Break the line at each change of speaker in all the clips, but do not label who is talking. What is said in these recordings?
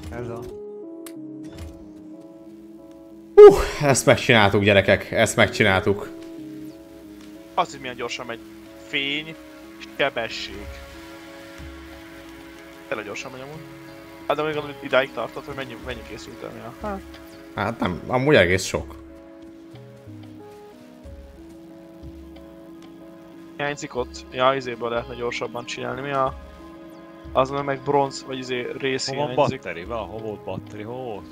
Ez a...
Ezt megcsináltuk, gyerekek, ezt megcsináltuk.
Az, hogy milyen gyorsan megy. Fény, sebesség. Tényleg gyorsan megy amúgy. Hát de még gondolom, hogy idáig tartott, hogy mennyi készült el. Ja.
Hát nem, amúgy egész sok.
Hiányzik ott. Ja, izéből lehetne gyorsabban csinálni. Mi a... Az meg bronz, vagy izé rész
Hol van
hiányzik.
batteri? Hol volt batteri? Hol volt?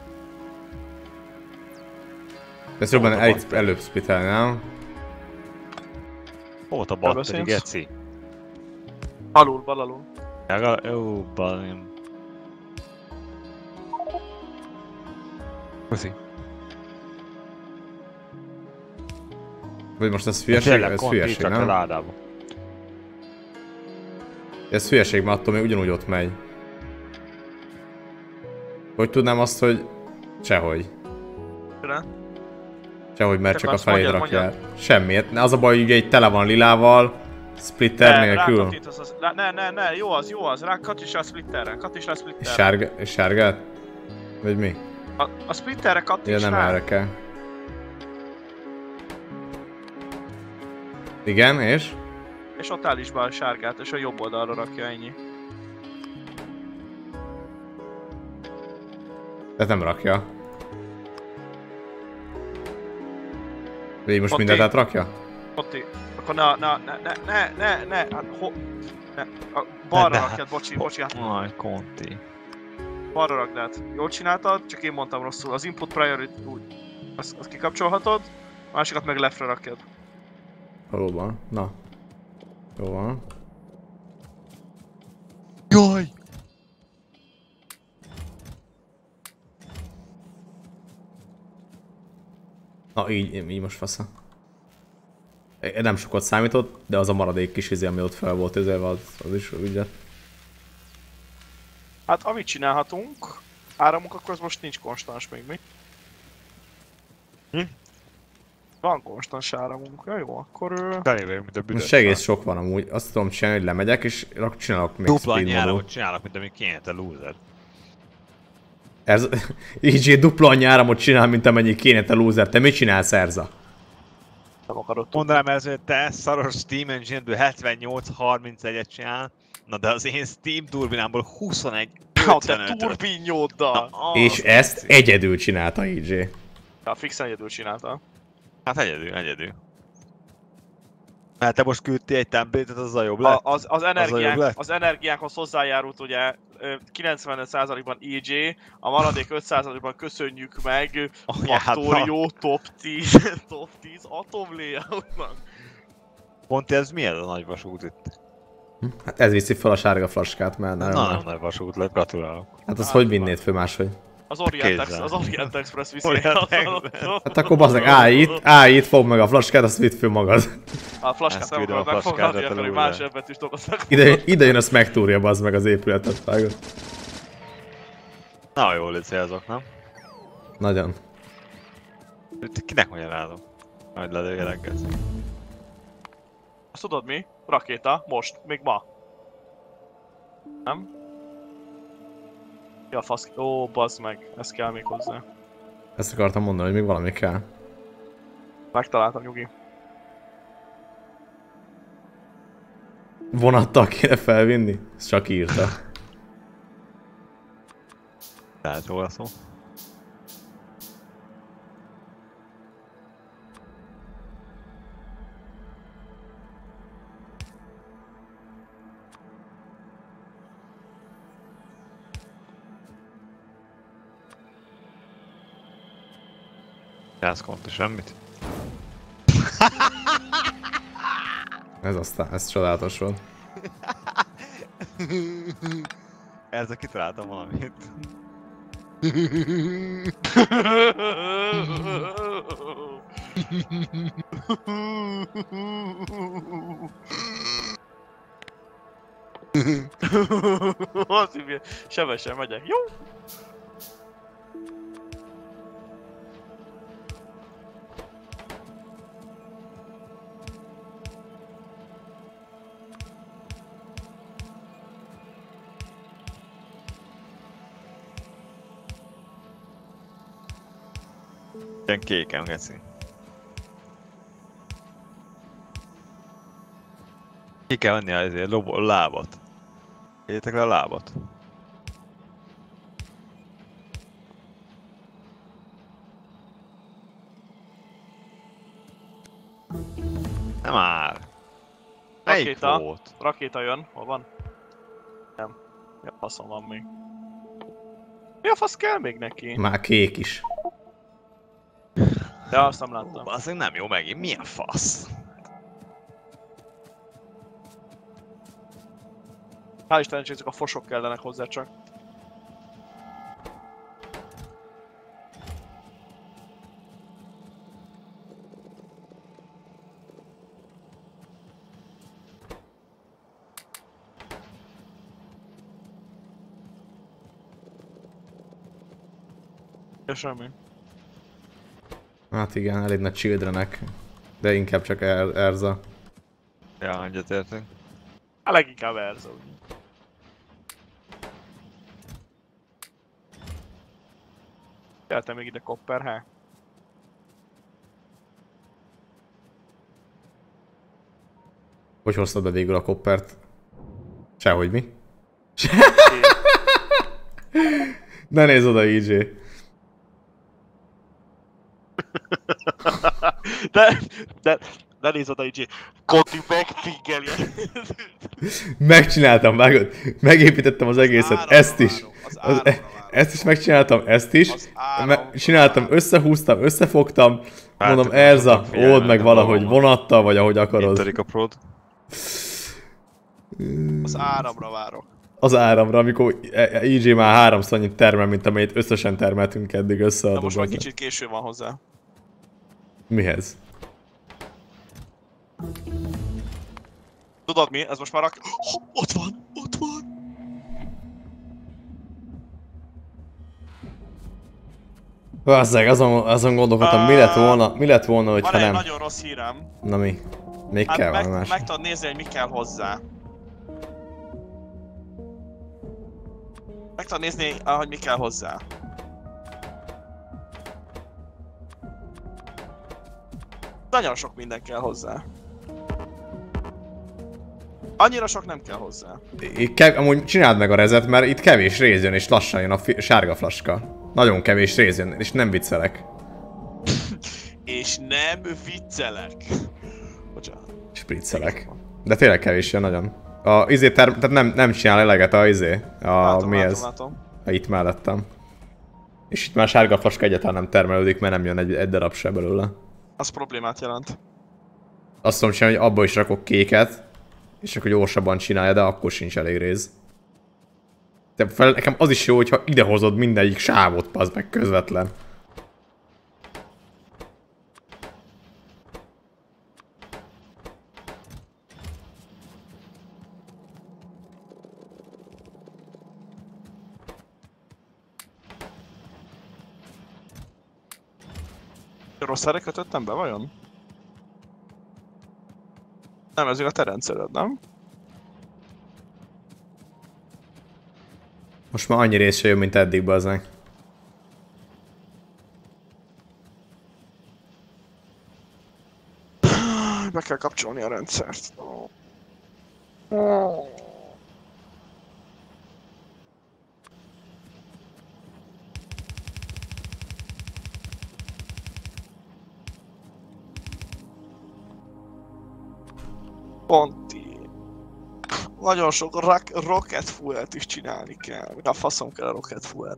Ezt jobban előbb splitelni, nem?
Hol volt a batteri, geci?
Alul, bal alul.
Jó, balim. Puszi.
Vagy most ez hülyeség? Ez hülyeség, nem?
Ládába.
Ez hülyeség, mert attól még ugyanúgy ott megy. Hogy tudnám azt, hogy... Sehogy. Sehogy, mert csak a felét rakja el. Semmiért. Az a baj, hogy ugye itt tele van lilával, splitter nélkül.
Ne, jó az, kattis rá a splitterre,
És sárgát? Vagy mi?
A splitterre kattis
Ja, nem
rá.
erre kell. Igen, és?
És ott állíts be a sárgát, és a jobb oldalra rakja, ennyi.
Ez nem rakja. Végig most mindent átrakja?
Otti, akkor ne, hát ne, balra rakjad, bocsi, hát.
Aj, Conti.
Balra rakd át. Jól csináltad, csak én mondtam rosszul. Az input priority úgy, azt kikapcsolhatod, a másikat meg leftre rakjad.
Valóban, na. Jó van.
Jaj!
Na így most fasza. Nem sokat számított, de az a maradék kis izé, ami ott fel volt ezzel, az is úgy lett.
Hát amit csinálhatunk, áramunk, akkor az most nincs konstans még, mi? Van konstans áramunk, ja jó, akkor...
Belévőjük, mint a büdös.
Most egész sok van amúgy, azt tudom csinálni, hogy lemegyek és csinálok még
dupla
speed
annyi
modul.
áramot csinálok, mint amíg kéne, te loser.
Ez így dupla annyi áramot csinál, mint amennyi kéne, te loser. Te mit csinálsz, Erza?
Nem akarod tudni.
Mondanám ez, hogy te szaros Steam Engine-ből 78-31-et csinál, na de az én Steam turbinámból 21
Ha te
55-öt.
turbinyóddal!
És ezt egyedül csinálta EJ.
Ja, fixen egyedül csinálta.
Hát egyedül. Mert te most küldtél egy templétet, azzal jobb lett?
Az energiánkhoz hozzájárult ugye 95%-ban EJ, a maradék 5%-ban köszönjük meg Factorio top 10 atom layoutnak.
Pont ez milyen a nagy vasút itt?
Hát ez viszi fel a sárga flaskát, mert
Nagyon nagy vasút lett, gratulálok.
Hát az hogy vinnéd föl máshogy?
Az Orient Express viszi.
Hát akkor bazdmeg, állj itt, fogd meg a flaskát, azt vidd föl magad.
A flaskát nem akarod megfogni, akkor hogy más ebbet is dolgoznak.
Ide jön, azt megtúrja bazd meg az épületet, vágod.
Na jól célzok, nem?
Nagyon.
Kinek magyarázom? Majd lelője reggel.
Azt tudod mi? Rakéta, most, még ma. Nem? Ja, fasz... Ó, bazd meg, ez kell még hozzá.
Ezt akartam mondani, hogy még valami kell.
Megtaláltam, nyugi.
Vonattal kéne felvinni? Ezt csak írta.
Tehát róla szó. Ez konti semmit.
Ez csodálatos volt.
Ezzel kitaláltam valamit.
Az így sebesen megyek, jó?
Ilyen kéken, geci. Ki kell venni azért a lábat. Értek le a lábat. Nem már. Melyik
Rakéta.
volt?
Rakéta jön, hol van? Nem. Mi a faszom van még? Mi a fasz kell még neki?
Már kék is.
De azt nem láttam.
Azért nem jó megint, milyen fasz?
Hál' Istennek, csak ezek a fosok kellenek hozzá csak. Ja, semmi.
Hát igen, elég nagy childrenek. De inkább csak Erza.
Ja, egyetértünk.
A leginkább Erza. Jeltem még ide Copper, há?
Hogy hoztad be végül a koppert? Sehogy mi? Ne nézz oda, EJ.
De nézd oda így, Kondi megfiggelje.
Megcsináltam, vágod? Megépítettem az egészet, ezt is. Ezt is megcsináltam, ezt is. Csináltam, összehúztam, összefogtam. Mondom, Erza, old meg valahogy vonattal, vagy ahogy akarod.
Interik a prod.
Az áramra várok.
Az áramra, amikor EJ már 3-szor annyit termel, mint amennyit összesen termeltünk eddig
De
összeadva.
most már kicsit késő van hozzá.
Mihez?
Tudod mi? Ez most már ott van! Ott van!
Bazzeg, azon gondolkodtam, mi lett volna, hogyha
van egy
nem.
nagyon rossz hírem.
Na mi? Még kell valami más.
Meg tudod nézni, hogy mi kell hozzá. Meg tudod nézni, hogy mi kell hozzá. Nagyon sok minden kell hozzá. Annyira sok nem kell hozzá.
Amúgy csináld meg a rezet, mert itt kevés rész jön és lassan jön a sárga flaska. Nagyon kevés rész jön, és nem viccelek.
És nem viccelek. Bocsánat.
Spriccelek. De tényleg kevés jön nagyon. Tehát nem csinál eleget mi ez?
Látom.
Itt mellettem. És itt már sárga flaska egyáltalán nem termelődik, mert nem jön egy darab se belőle.
Az problémát jelent.
Azt tudom csinálni, hogy abba is rakok kéket, és akkor gyorsabban csinálja, de akkor sincs elég rész. Nekem az is jó, hogyha idehozod mindegyik sávot, pazd meg közvetlen.
Rossz helyre kötöttem be, vajon? Nem, ez még a te rendszered, nem?
Most már annyi rész se jön, mint eddig, bazdmeg.
Be kell kapcsolni a rendszert. Ponti. Nagyon sok rocket fuel-t is csinálni kell. A faszom kell a rocket fuel.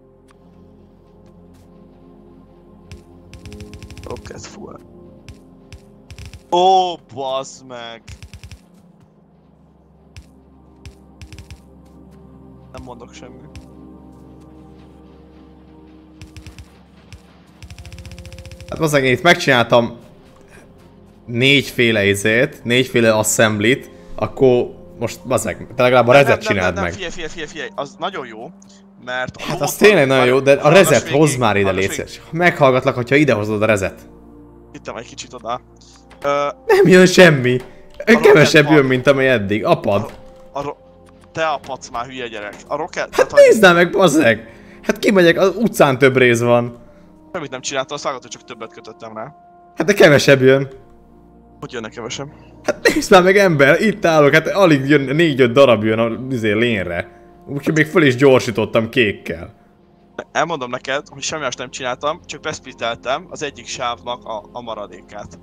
Rocket fuel. Ó, bazd meg! Nem mondok semmi.
Hát bazdmeg, én itt megcsináltam négyféle assemblit, akkor most bazdmeg, te legalább a rezet csináld meg.
Figyelj, az nagyon jó, mert...
Hát az tényleg nagyon jó, de a rezet hozd már ide, légy szíves. Meghallgatlak, hogyha idehozod a rezet.
Hittem egy kicsit oda.
Nem jön semmi. Kevesebb jön, mint amely eddig. Apad.
Te apadsz már, hülye gyerek. A rocket...
Hát nézd meg, bazdmeg. Hát kimegyek, az utcán több rész van.
Semmit nem csináltam, azt vágott, hogy csak többet kötöttem rá.
Hát de kevesebb jön.
Hogy jönnek kevesebb?
Hát nézd már meg ember, itt állok, hát alig jön, 4-5 darab jön a lénre. Úgyhogy még föl is gyorsítottam kékkel.
Elmondom neked, hogy semmi más nem csináltam, csak beszplitteltem az egyik sávnak a maradékát.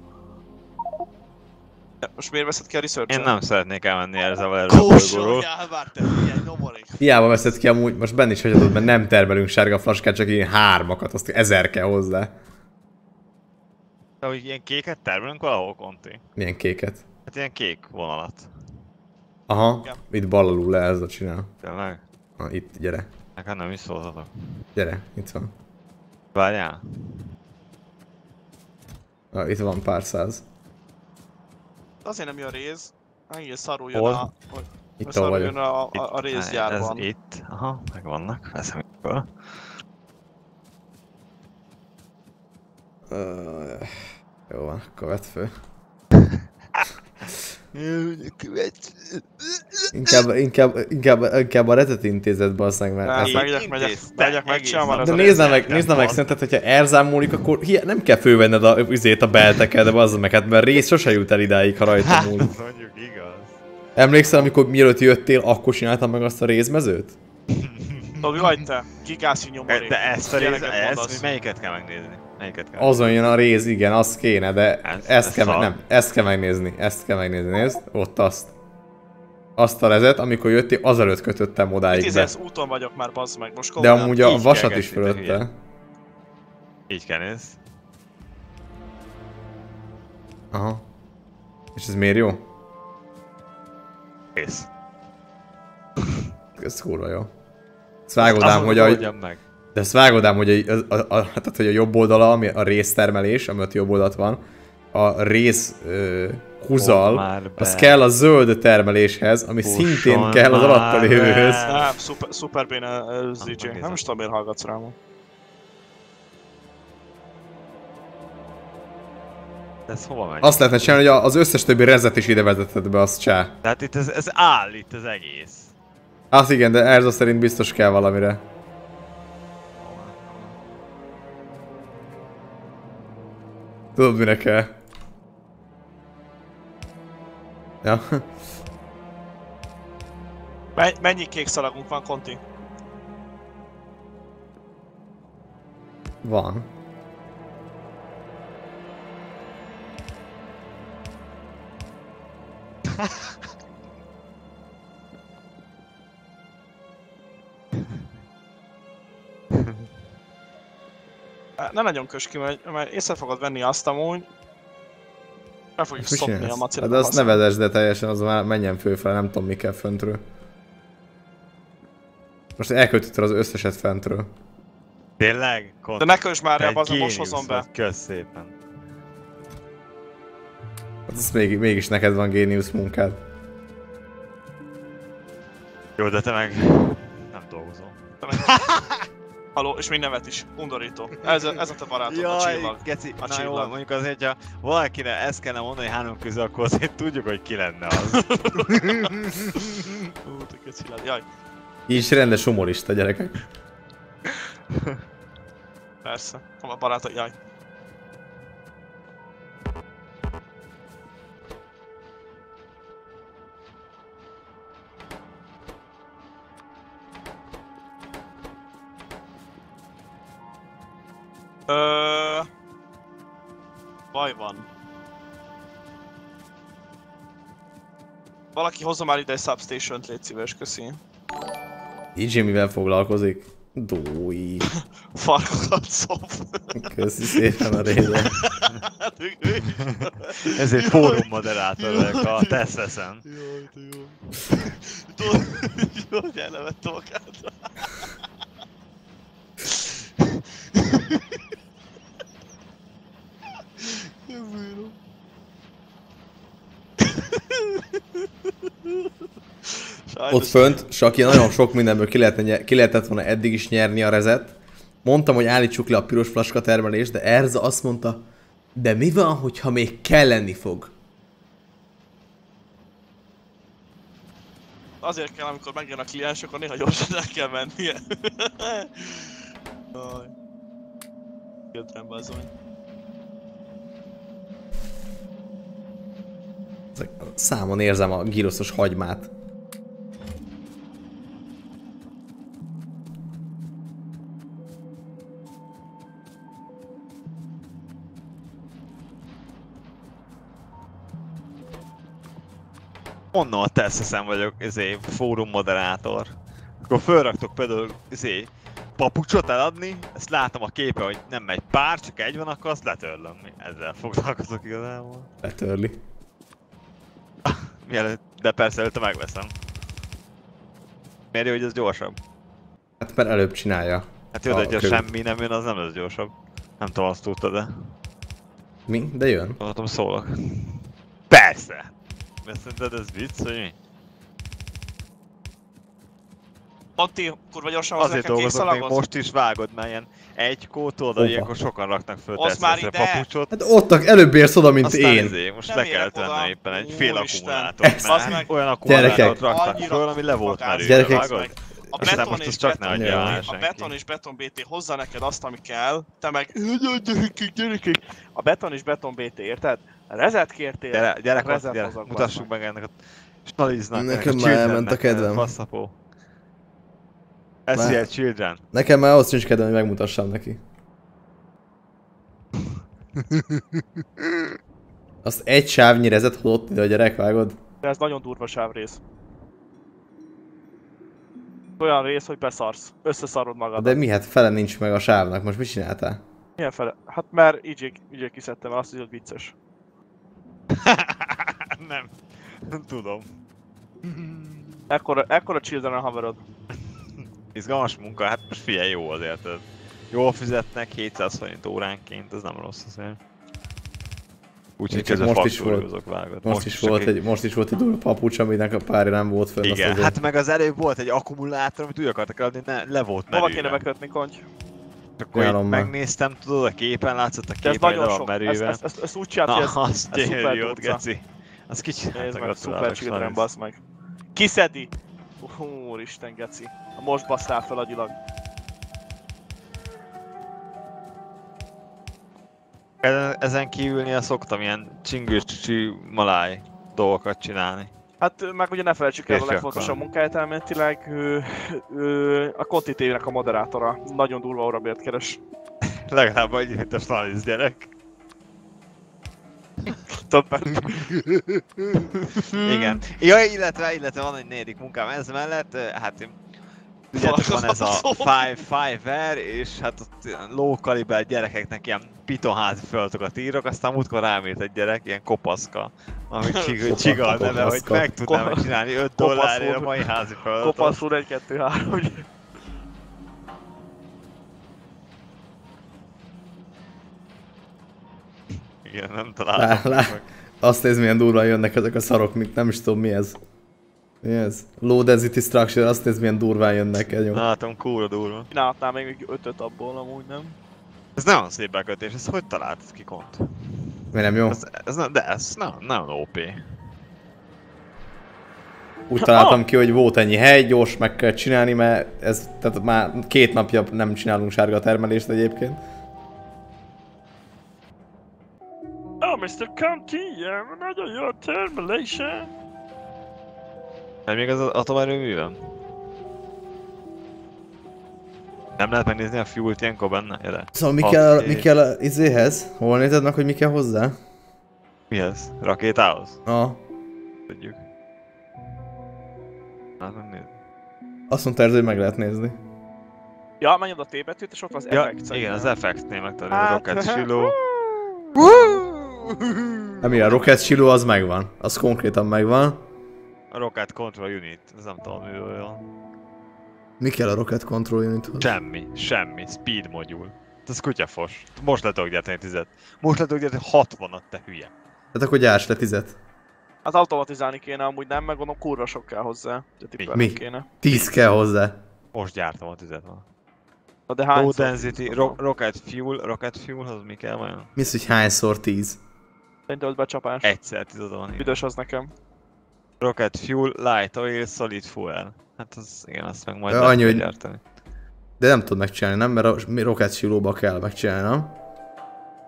De most miért veszed ki a research-et?
Én nem szeretnék elmenni ezzel a bolygóról.
Hiába veszed ki amúgy, most benne is hagyhatod, mert nem termelünk sárga flaskát, csak ilyen 3-akat, azt 1000 kell hozzá.
De hogy ilyen kéket termelünk valahol, Conti?
Milyen kéket?
Hát ilyen kék vonalat.
Aha,
Igen.
itt bal alul le ez a csinál.
Tényleg?
Itt, gyere.
Nekem nem is szóltatok.
Gyere, itt van.
Várjál?
Itt van pár száz.
Azért nem jön réz, egész szarul jön
Hol?
Itt
szarul
vagyok.
jön a rézgyárban.
Ez itt. Aha, meg vannak. Veszem föl.
Jó van, akkor vedd föl. Inkább a Retet intézetbe aztán, mert...
Megyek, megcsinálom
De nézd meg, szerinted, hogyha Erzán múlik, akkor nem kell fölvenned a belteket, de bazzad meg, hát mert rész sose jut el idáig, ha rajta múlik.
Mondjuk igaz.
Emlékszel, amikor mielőtt jöttél, akkor csináltam meg azt a rézmezőt?
Tobi, vagy te? Gigászi nyomorék.
De ezt a
Ilyeneket
részt,
mondasz.
melyiket kell megnézni? Melyiket kell
Azon jön a réz, igen, az kéne, de ezt kell,
szar.
nem, ezt kell megnézni, nézd, ott azt. Azt a rezet, amikor jöttél, azelőtt kötöttem odáig be.
10 úton vagyok már, bazd meg, most
De
komolyan.
amúgy a
Így
vasat
kell
is
kezdeni,
fölötte.
Így kell nézni.
Aha. És ez miért jó?
Kész.
Ez kurva jó. Ezt vágod ám, hogy a...
meg.
De ezt vágod ám, hogy tehát, hogy a jobb oldala, ami a réztermelés, ami ott jobb oldalt van, a réz húzal, az kell a zöld termeléshez, ami szintén kell az alatta lévőhöz.
Nem, szuper béne ZJ. Nem is tudom, miért hallgatsz rám.
Ez hova megy?
Azt lehetne csinálni, hogy az összes többi rezet is ide vezeted be, azt csá.
Tehát itt ez áll itt az egész.
Azt igen, de Erza szerint biztos kell valamire. Tudod, mire kell? Ja.
Mennyi kék szalagunk van, Conti?
Van.
Ne nagyon kös ki, mert észre fogod venni azt amúgy. Be fogjuk szopni a macira.
De azt ne vezess, de teljesen, az már menjen fölfele, nem tudom mi kell föntről. Most elköltötted az összeset fentről.
Tényleg?
De ne kösd már el, bazd, most hozom be.
Kösz szépen.
Hát ez mégis neked van géniusz munkád.
Jó, de te meg nem dolgozol.
Haló, és még nevet is. Undorító. Ez a te barátod, a csillag.
Geci,
A
na jó,
csillag.
mondjuk azért, ha valakire ezt kellene mondani három közül, akkor azért tudjuk, hogy ki lenne az.
Te kecillag, jaj.
Így is rendes humorista, gyerekek.
Persze. A barátod, jaj. Baj van. Valaki hozza már ide egy substation-t, légy szíves, köszi.
Így mivel foglalkozik? Dúj.
Farkakat szop.
Köszi szépen a rédet.
Ezért fórum moderátor vagyok a Tesla-en.
Jaj, te jó. Hogy elnevette magát.
Ott fönt, Saki, nagyon sok mindenből ki lehetett volna eddig is nyerni a rezet. Mondtam, hogy állítsuk le a piros flaska termelést, de Erza azt mondta, de mi van, hogyha még kelleni fog?
Azért kell, amikor megjön a kliens, akkor néha gyorsan el kell mennie. Children, bazzony.
Számon érzem a gyroszos hagymát.
Onnan a Teszeszem vagyok, fórum moderátor. Akkor fölraktok például papucsot eladni, ezt látom a képe, hogy nem megy pár, csak egy van, akkor azt letörlöm. Ezzel foglalkozok igazából.
Letörli.
Mielőtt, de persze előtte megveszem. Miért jó, hogy ez gyorsabb?
Hát mert előbb csinálja.
Hát jó, de hogyha semmi nem jön, az nem lesz gyorsabb. Nem tudom, azt tudtad, de...
Mi? De jön.
Mondhatom, szólok. Persze! Mert szerinted ez vicc, hogy mi?
Antti, kurva gyorsan hozzá
Azért
nekem kék
dolgozok, még
szalagot?
most is vágod, mert ilyen egy kótól, de ilyenkor sokan raknak föl
Oszd
papucsot.
Hát ott előbb érsz oda, mint
Aztán
én.
Most
Nem
le kellett
érek oda.
vennem éppen egy fél
Úristen.
akkumulátort,
Bazd
mert
meg.
olyan akkumulátort
Gyerekek.
raktak
Annyira
föl, ami le volt merülve,
Gyerekek.
vágod?
A
Aztán
beton
most
és
az csak ne
beton,
adja
Jaj.
el
a
senki.
beton és beton BT hozza neked azt, ami kell, te meg gyerekek. A beton és beton BT, érted? Rezet kértél,
Gyerek,
rezet hozok,
mutassuk meg ennek a Snaliznak,
Nekem már elment a kedvem.
Faszapó. SCL Children.
Nekem már azt nincs kedvem, hogy megmutassam neki. Azt egy sávnyi rezet hozott ide a gyerek, vágod?
De ez nagyon durva sávrész. Olyan rész, hogy beszarsz. Összeszarod magad.
De mi, hát fele nincs meg a sávnak, most mit csináltál?
Milyen fele? Hát mert így kiszedtem, azt hiszem, hogy vicces.
Nem tudom.
Ekkora Children a haverod.
Izgalmas munka, hát most figyelj, jó azért. Jól fizetnek, 700 forint óránként, ez nem rossz azért. Úgyhogy
Csak
közben
most is
faktorozok, vágod.
Most is volt egy durva papucs, aminek a párja nem volt fönn.
Igen, hát meg az előbb volt egy akkumulátor, amit úgy akartak eladni, le volt
Hova
merülve.
kéne bekötni, Konty?
Akkor
Ajánlom
így
meg.
megnéztem, tudod, a képen látszott a
De ez
képen, hogy le
nagyon
van
sok.
merülve.
Ezt úgy csinált, hogy
Na,
ez
az
szuper
gyönyörű ott,
durca.
geci. Az kicsit
Nézd meg, szuper
gratulálok,
Children,
Sanyi.
bassz meg. Kiszedi! Úristen, geci. Most basszál fel agyilag.
Ezen kívülnél szoktam ilyen csingős maláj dolgokat csinálni.
Hát meg ugye ne felejtsük el a
Férfiakkal.
legfontosabb munkáját elméletileg, a Conti TV-nek a moderátora. Nagyon durva órabért keres.
Legalább egy mint a Snaliz gyerek.
Többet.
Igen. Ja, illetve van egy negyedik munkám ez mellett, hát tudjátok, van ez a Fiverr, és hát ott ilyen low caliber gyerekeknek ilyen pitonházi feladatokat írok, aztán múltkor rám írt egy gyerek, ilyen kopaszka, ami csiga a neve, hogy
Kopaszka.
meg tudnám csinálni 5 dollárért a mai házi feladatot.
Kopasz úr 1, 2, 3, ugye?
Igen, nem találtam. meg.
Azt nézd, milyen durván jönnek ezek a szarok, mit nem is tudom mi ez. Mi ez? Low density structure, azt nézd, milyen durván jönnek el, jó.
Látom, kúra durva.
Csinálhatnál még 5-öt abból, amúgy nem?
Ez nagyon szép bekötés, ezt hogy találtad ki, Kont?
Miért nem jó?
Ez nem OP.
Úgy találtam ki, hogy volt ennyi hely, gyors meg kell csinálni, mert ez, tehát már 2 napja nem csinálunk sárga termelést egyébként.
Oh, Mr. Conti, nagyon jó a termelése.
Ez még az atomerőművem? Nem lehet megnézni a fuel-t ilyenkor benne? Jele.
Szóval mi
Oké.
kell a izéhez? Hol nézed meg, hogy mi kell hozzá?
Mi ez? Rakétához? Tudjuk. Hát megnézni.
Azt mondta Erző, hogy meg lehet nézni.
Ja, menj oda a T betűt, és ott van az
Ja,
effekt
igen, az effektnél megtalálni a
Hát,
Rocket Silo.
Ami a Rocket Silo az megvan. Az konkrétan megvan.
A Rocket Control Unit, ez nem tudom miről van.
Mi kell a Rocket Control Unithoz?
Semmi. Speed modul. Ez kutyafos. Most le tudok gyártani 10-et. Most le tudok gyártani 60-at, te hülye.
Hát akkor gyárts le 10-et.
Hát automatizálni kéne, amúgy nem, meg gondolom kurva sok kell hozzá.
Mi?
Kéne.
10 kell hozzá.
Most gyártom a 10-et van.
Na de hány
Low density, rocket fuelhoz mi kell vajon?
Mi az, hogy hányszor 10?
Szerintem az becsapás.
Egyszer 10 van. Igen.
Büdös az nekem.
Rocket fuel, light oil, solid fuel. Hát az, igen, azt meg majd
Annyi,
lehet
hogy-
gyártani.
De nem tudod megcsinálni, nem? Mert a Rocket Silo-ba kell megcsinálni, nem?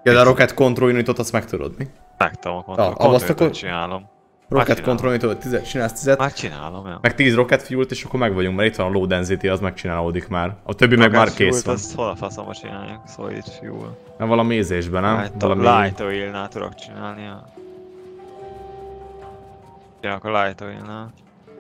Ja, de a Rocket Control Unitot azt meg tudod, mi?
Megtam a Control Unitot csinálom.
Rocket Control Unitot csinálsz 10-et.
Már csinálom, ja.
Meg 10 Rocket Fuel-t és akkor meg vagyunk, mert itt van a Low Density, az megcsinálódik már. A többi meg már kész van.
Azt hol a faszomba csinálják, Solid Fuel.
Nem, valami ízésben, nem?
Light Oil-nál tudok csinálni, ja. Ja, akkor Light Oil-nál.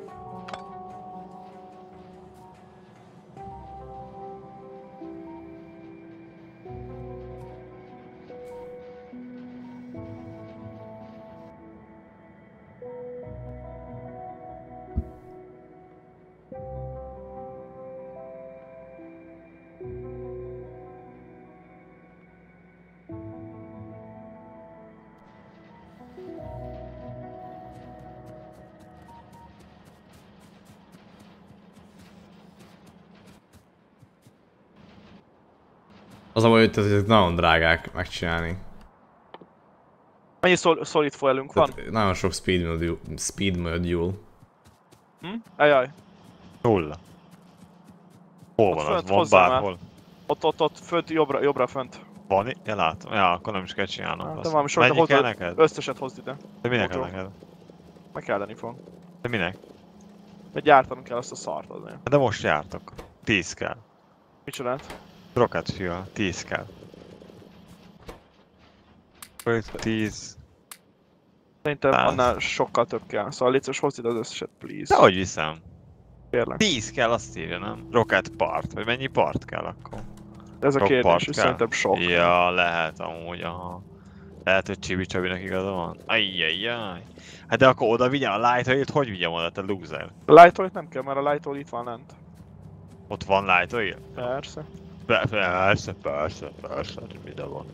Az a baj, hogy ezek nagyon drágák megcsinálni.
Mennyi Solid Fuelünk van?
Nagyon sok speed module.
Ajaj.
Nulla. Hol van az? Van bárhol?
Ott, fönt, jobbra fönt.
Van? Ja, látom. Ja, akkor nem is kell csinálnom.
De valami sok,
mennyi kell neked?
Összeset hozd ide.
De minek kell neked?
Meg kelleni fog.
De minek?
Mert gyártanunk kell azt a szart azért.
De most jártok. 10 kell.
Micsodát?
Rocket Fuel, 10 kell. 5, 10...
Szerintem annál sokkal több kell. Szóval légy szíves, hozd ide az összeset, please.
Dehogy viszem.
Kérlek.
10 kell, azt írja, nem? Rocket part, vagy mennyi part kell akkor?
Ez a kérdés, és szerintem sok.
Ja, lehet amúgy, aha. Lehet, hogy Csibi Csabinak igaza van. Ajjajjaj. Hát de akkor oda vigyem a Light Oil-t, hogy vigyem oda, te loser?
Light Oil-t nem kell, mert a Light Oil itt van lent.
Ott van Light Oil?
Persze.
Persze, hogy minden van.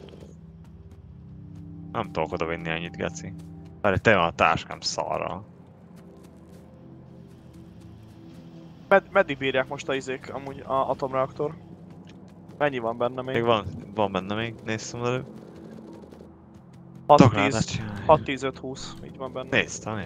Nem tudok oda vinni ennyit, geci. Mert te van a táskám szarral.
Meddig bírják most a izék, amúgy a atomreaktor? Mennyi van benne még?
Van benne még, néztem előbb.
6-10-5-20, így van benne.
Néztem.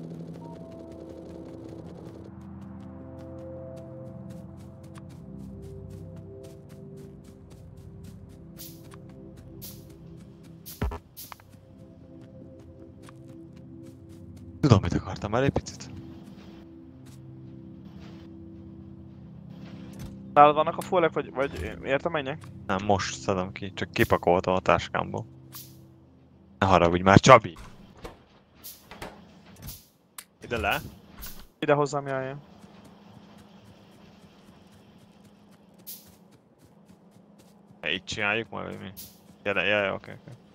Tudom, mit akartam már egy picit.
Nálad vannak a fuelek, vagy értem menjek?
Nem, most szedem ki, csak kipakoltam a táskámból. Ne haragudj már, Csabi! Ide le?
Ide hozzám, jaj.
Így csináljuk majd, vagy mi? Jaj, oké.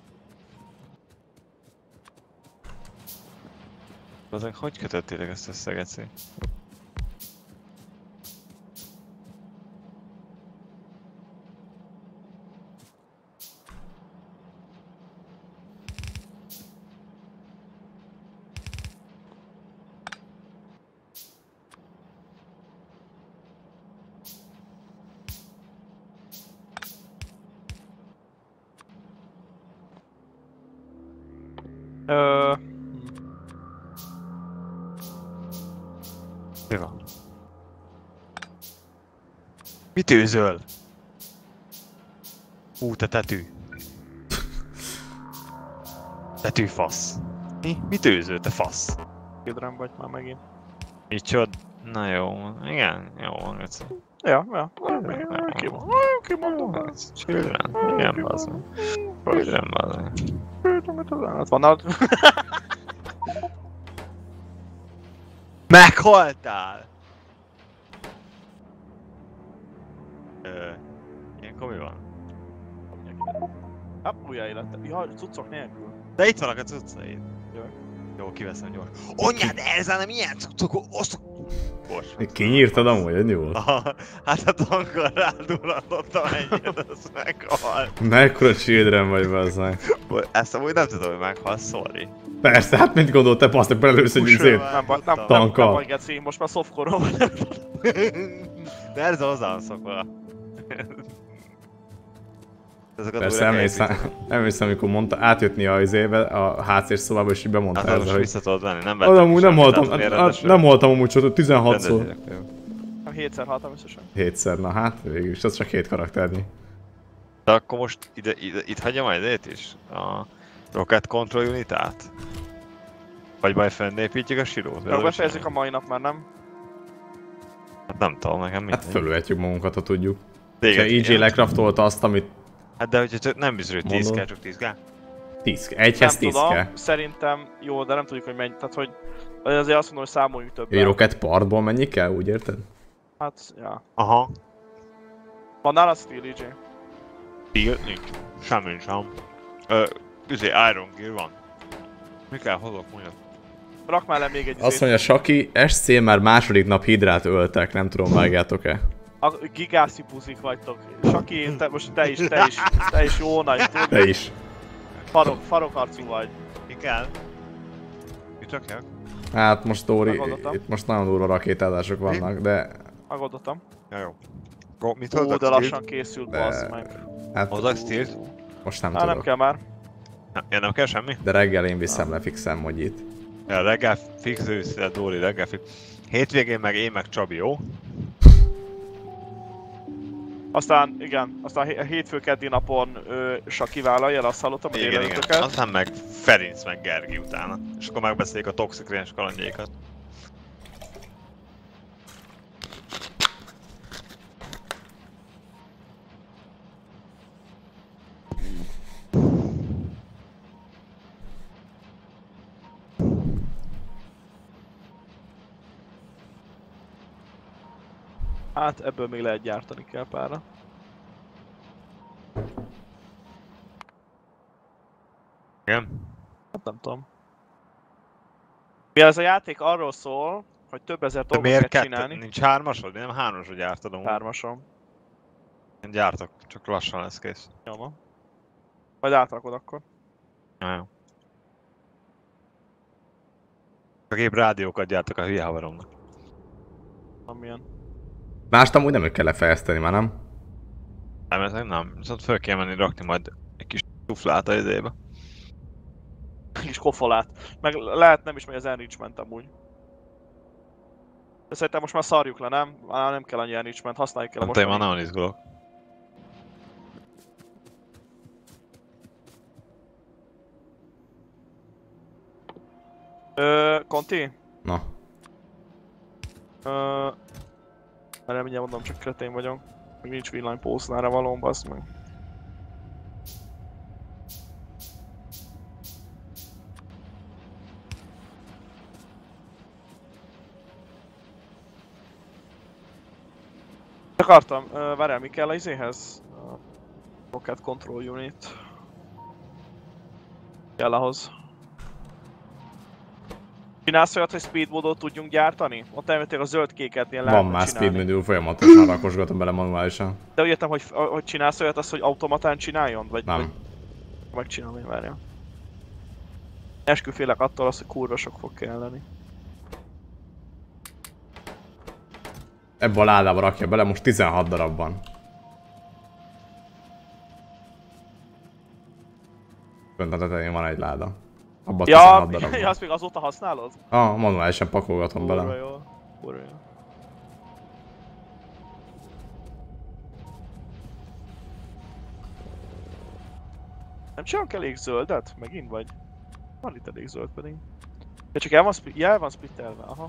Azok hogy kötöttétek ezt össze, geci? Mi van? Mit őzöl? Te tetű. Tetű fasz. Mit őzöl, te fasz?
Hidrám vagy már megint.
Micsod? Na jó, igen, jó van, Götz.
Ja. Kimondom.
Csillán, igen, bazd meg. Hogy nem, bazd meg.
Mit az állat van nálad?
Meghaltál! Ilyenkor mi van?
Hát újjá élettem. Ja, cuccok nélkül.
De itt vannak a cuccaid. Jó, kiveszem gyors. Anyád, elzállom ilyen cuccok, osztok! Bocs.
Kinyírtad amúgy, ennyi volt?
Hát a tankon rádullatottam ennyit, az meghalt.
Mekkora children vagy, bazzák.
Ezt amúgy nem tudom, hogy meghal, sorry.
Persze, hát mint gondolt, te basztak belősz egy izét.
Nem vagy, geci, most már softcore-ról van.
De ez hozzám szokva.
Persze, emlékszem, amikor mondta, átjötni a izébe, a HC-s szobába, és így bemondta
hát,
ezzel, hogy...
vissza tudod venni, nem vettem
amúgy nem haltam amúgy csak 16-szor.
7-szer haltam összesen.
7-szer, na hát, végülis, az csak 7 karakternyi.
De akkor most itt hagyja majd is? A Rocket Control Unitát? Vagy majd fennépítjük a Sirót?
Befejezzük a mai nap már, nem?
Hát nem tudom, nekem mindegy.
Hát fölülhetjük magunkat, ha tudjuk.
Téged
Ha EJ
igen.
lecraftolta azt, amit...
Hát de hogyha nem biztos, hogy 10
Mondod.
kell, csak 10 kell.
10 kell. Egyhez 10
tudom,
kell.
szerintem jó, de nem tudjuk, hogy mennyi. Tehát, hogy azért azt mondom, hogy számoljunk többet.
Egy Rocket partból mennyi kell, úgy érted?
Hát, ja.
Aha.
Van nálad Steel, EJ?
Steel? Nincs. Semmi sem. Iron Gear van. Mi kell hozok mondjad?
Rak már le még egy
Azt mondja Saki, SC már második nap hidrát öltek, nem tudom, vágjátok-e?
A gigászi buzik vagytok. Saki, most te is jó nagy, tudod?
Te is.
Farokarcú vagy.
Mi kell? Mit rakjak?
Hát most Dóri,
Megoldottam.
itt most nagyon durva rakétázások vannak, de...
Megoldottam.
Ja, jó. Mit
Ó,
hozzak
de
Steel?
lassan készült, bazd meg.
Hát
Hozzak Steel-t?
most nem
Hát nem
tudok.
kell már.
Ja, nem kell semmi?
De reggel én viszem le fixem Mogyit.
Ja, reggel fix ősszel, Dóri, reggel fix. Hétvégén meg én meg Csabi, jó?
Aztán, igen, aztán hétfő keddi napon Saki vállalja, azt hallottam, hogy
Igen, igen.
délelőttöket.
Aztán meg Ferenc meg Gergi utána. És akkor megbeszéljük a Toxic Range kalandjaikat.
Hát ebből még lehet gyártani kell párra.
Igen?
Hát nem tudom. Mivel ez a játék arról szól, hogy több ezer
De
dolgot
miért
kell
kettő?
csinálni.
Nincs hármasod? Én nem hármasod gyártadom.
Hármasom.
Én gyártok, csak lassan lesz kész.
Jó van. Majd átrakod akkor.
Ja, jó. A gép rádiókat gyártok a hülye haveromnak.
Amilyen.
Mást amúgy nem kell lefejezteni már, nem?
Nem, ezek nem. Viszont föl kell menni rakni majd egy kis suflát a izébe.
Kis kofolát. Meg lehet nem is megy az enrichment amúgy. De szerintem most már szarjuk le, nem? Már nem kell annyi enrichment, használjuk kell a
Mondta, én már
mostani.
nagyon izgulok.
Conti?
Na.
Mert mindjárt mondom, csak kretén vagyok. Még nincs villanypósznára valóm, bassz meg. Akartam, várjál, mi kell a izéhez? A Rocket Control Unit. Kell ahhoz. Csinálsz olyat, hogy speed modot tudjunk gyártani? Ott elméletileg a zöld-kéket ilyen
Van
lehetne
már
csinálni.
speed modul, folyamatosan rakosgatom bele manuálisan.
De úgy értem, hogy csinálsz olyat, az, hogy automatán csináljon? Vagy,
Nem.
Vagy megcsinálni, várjál. Esküfélek attól az, hogy kurva sok fog kelleni.
Ebbe a ládába rakja bele, most 16 darab van. Fönt a tetején van egy láda. Abban 16 darab van.
Ja, azt még azóta használod?
Manuálisan pakolgatom
Kurva
bele.
jó. Kurva jó. Nem csinálunk elég zöldet? Megint vagy? Van itt elég zöld pedig. Ja, csak el van splittelve, aha.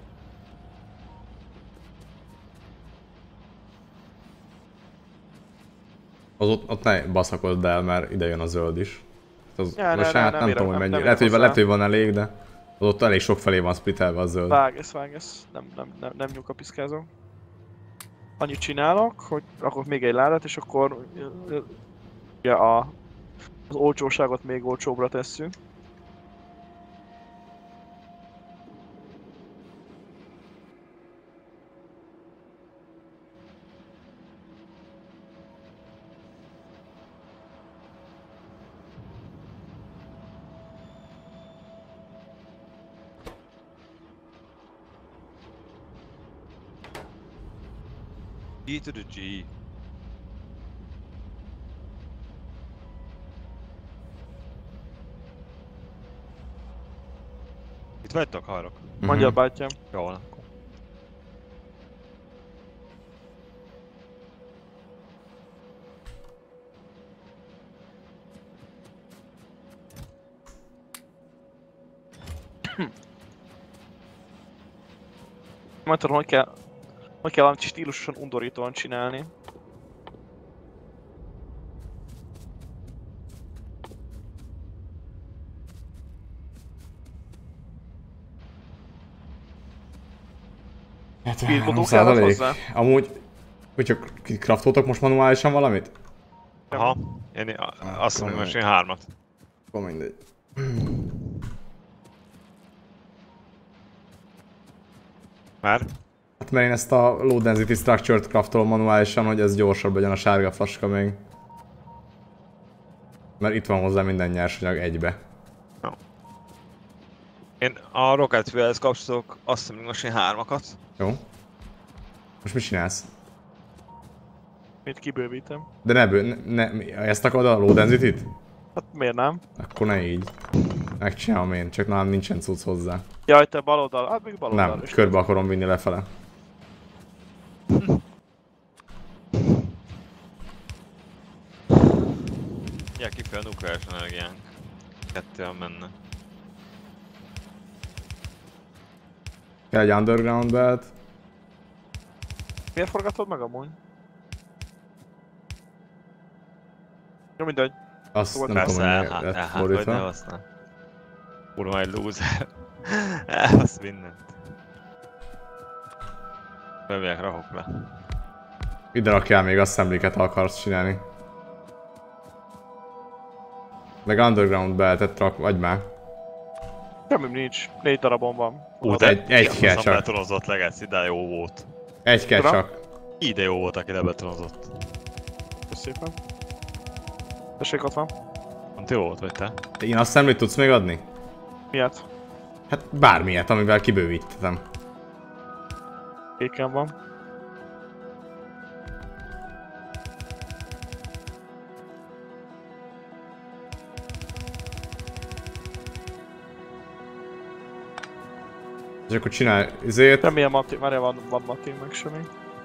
Ott ne baszakodd el, mert ide jön a zöld is. Az,
Ja,
most
ne,
hát
nem
nem
érek,
tudom, hogy
nem
mennyi.
érek
Lehet,
hozzá.
hogy van elég, de az ott elég sok felé van splittelve a zöld.
Vágesz. Nem nyukapiszkázom. Annyit csinálok, hogy rakok még egy ládát, és akkor ugye az olcsóságot még olcsóbbra tesszük.
G to the G. Itt vagytok, hallok?
Mondja a bátyám.
Jó van akkor.
Nem tudom, hogy kell valami stílusosan undorítóan csinálni.
Hát, hozzá. Amúgy, hogyha craftoltok most manuálisan valamit?
Aha, én azt mondom, hogy én 3-at.
Akkor mindegy.
Már?
Hát mert én ezt a low density structure-t craftolom manuálisan, hogy ez gyorsabb legyen a sárga flaska még. Mert itt van hozzá minden nyersanyag egybe.
No. Én a Rocket Fuel-hez kapcsolok azt mondom, most én 3-akat.
Jó. Most mit csinálsz?
Mit kibővítem.
De ezt akarod a low density-t?
Hát miért nem?
Akkor ne így. Megcsinálom én, csak nálam nincsen cucc hozzá.
Jaj, te bal oldal, hát még bal oldal.
Nem, körbe akarom vinni lefele.
Ja, kifeje a nukleáris energiánk. 2-en menne.
Kell egy underground belt.
Miért forgatod meg amúgy? Jó, mindegy.
Azt nem tudom, hogy miért fordítva.
Kurva egy loser. Elbasz mindent. Bemegyek, rakok le.
Ide rakjál még assemblyket, ha akarsz csinálni. Meg underground beltet rak, vagy már.
Semmi nincs, 4 darabon van.
De egy kell csak.
Betonozott legacy, de jó volt.
Egy kell csak.
Ide jó volt, aki lebetonozott.
Köszönöm szépen. Tessék, ott van.
Pont jó volt, vagy te?
Én assemblyt tudsz még adni?
Miért?
Hát bármilyet, amivel kibővítettem.
Kéken van.
És akkor csinálj izét.
Remélem várjál, van Mati meg semmi.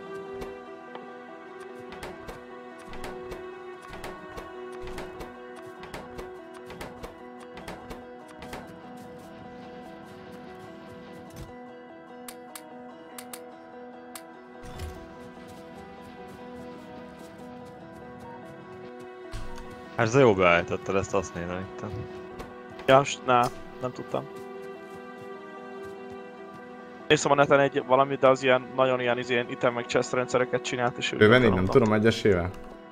Hát ez jó beállítottad, ezt azt nézem itt.
Ja, nem tudtam. Néztem a neten valamit, de az ilyen, nagyon ilyen item meg chest rendszereket csinált és
bőven így nem tudom egyesével?